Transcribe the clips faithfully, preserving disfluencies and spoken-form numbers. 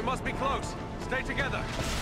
must be close. Stay together.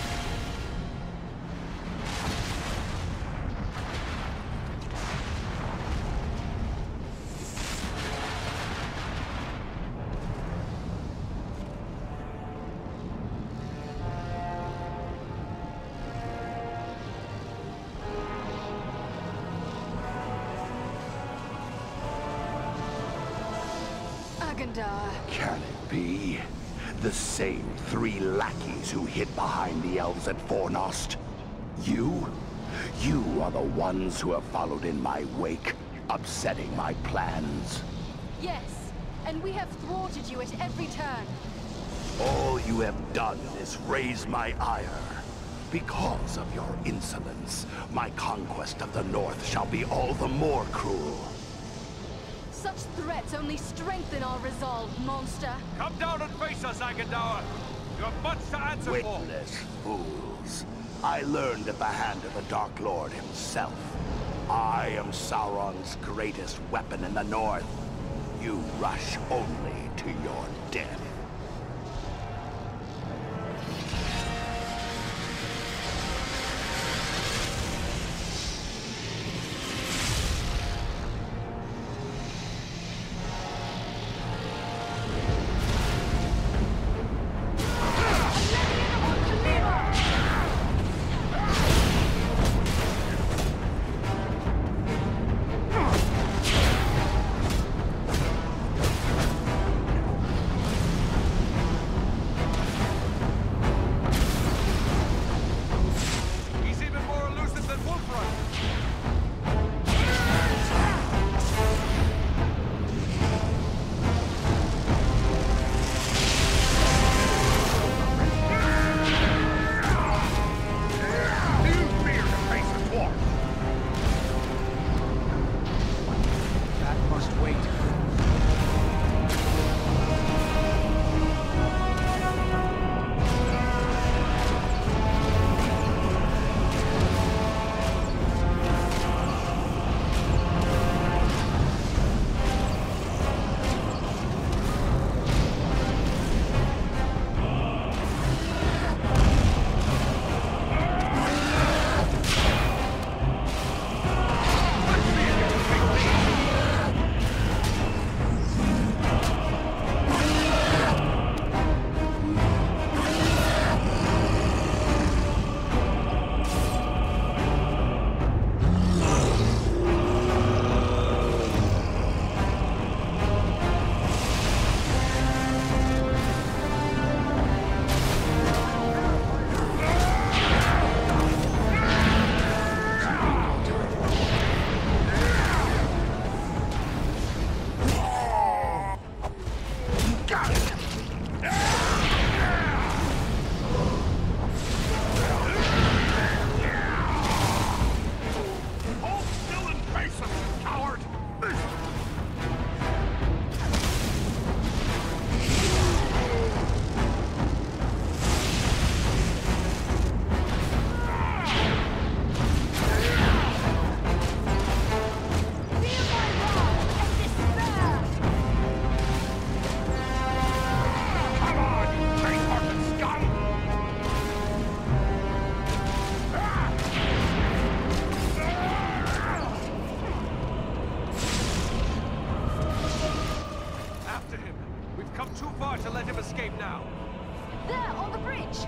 Agandaur. Can it be? The same three lackeys who hid behind the elves at Fornost? You? You are the ones who have followed in my wake, upsetting my plans. Yes, and we have thwarted you at every turn. All you have done is raise my ire. Because of your insolence, my conquest of the North shall be all the more cruel. Such threats only strengthen our resolve, monster. Come down and face us, Agandaur. You have much to answer for. Witless fools. I learned at the hand of the Dark Lord himself. I am Sauron's greatest weapon in the North. You rush only to your death. escape now. There, on the bridge!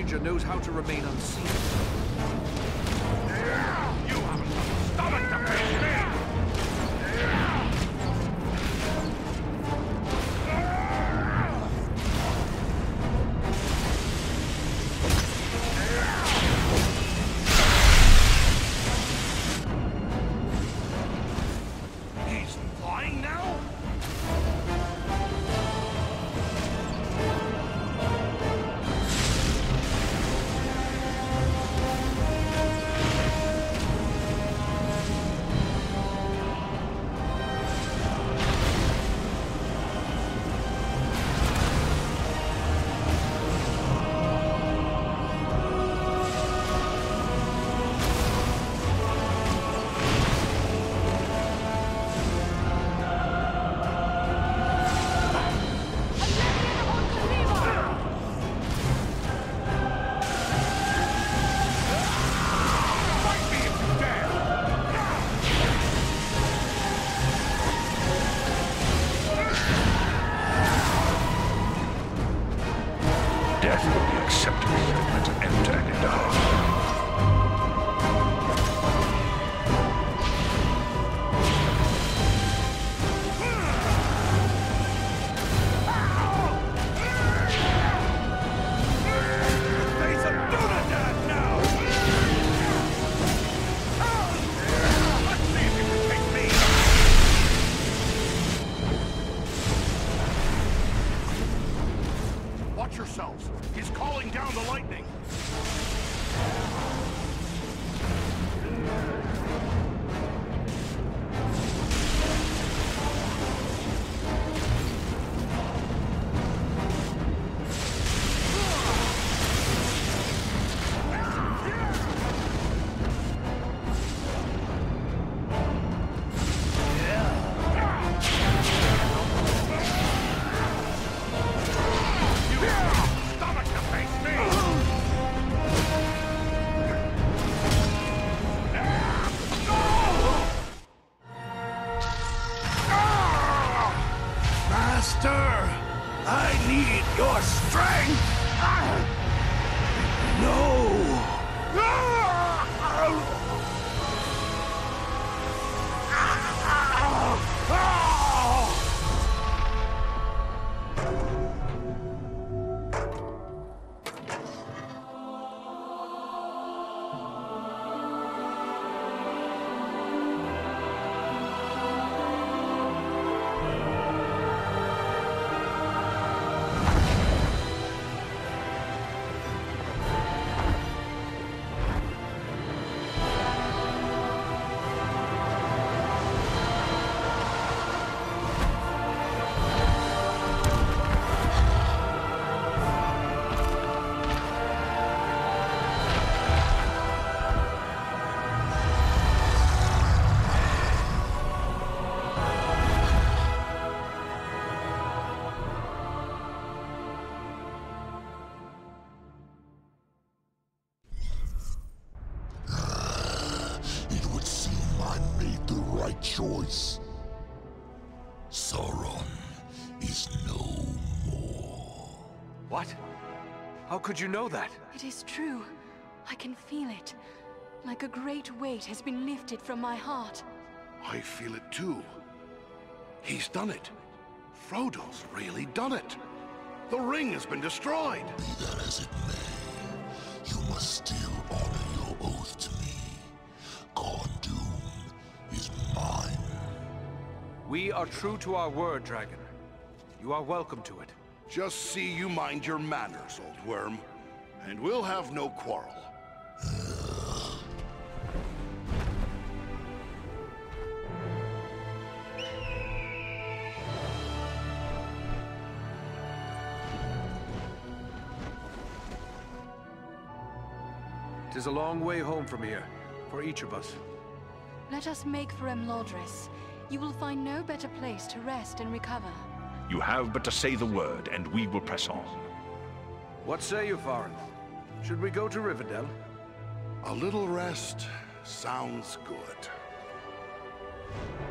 stranger knows how to remain unseen. You haven't got the stomach to face me! He's flying now? Death will be acceptable at an end to Agandaur. Face a Dunadan now! Let's see if you can take me! Watch yourselves! He's calling down the lightning! Stomach to face me! Master, I need your strength! No! Choice. Sauron is no more. What? How could you know that? It is true. I can feel it. Like a great weight has been lifted from my heart. I feel it too. He's done it. Frodo's really done it. The ring has been destroyed. Be that as it may, you must still honor your oath to me. Gondoon is mine. We are true to our word, Dragon. You are welcome to it. Just see you mind your manners, old worm. And we'll have no quarrel. It is a long way home from here, for each of us. Let us make for Emlodris. You will find no better place to rest and recover. You have but to say the word, and we will press on. What say you, Farin? Should we go to Rivendell? A little rest sounds good.